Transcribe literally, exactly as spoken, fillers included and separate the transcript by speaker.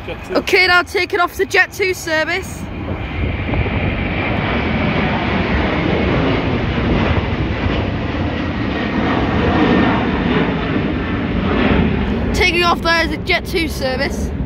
Speaker 1: Jet two.
Speaker 2: Okay, now taking off the Jet two service. Taking off there is a Jet two service.